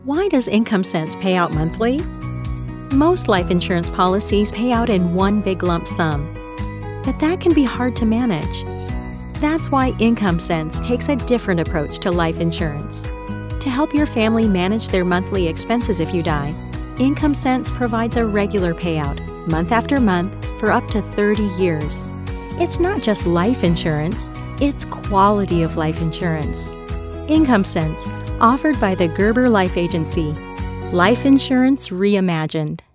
Why does IncomeSense pay out monthly? Most life insurance policies pay out in one big lump sum, but that can be hard to manage. That's why IncomeSense takes a different approach to life insurance. To help your family manage their monthly expenses if you die, IncomeSense provides a regular payout, month after month, for up to 30 years. It's not just life insurance, it's quality of life insurance. IncomeSense, offered by the Gerber Life Agency. Life insurance reimagined.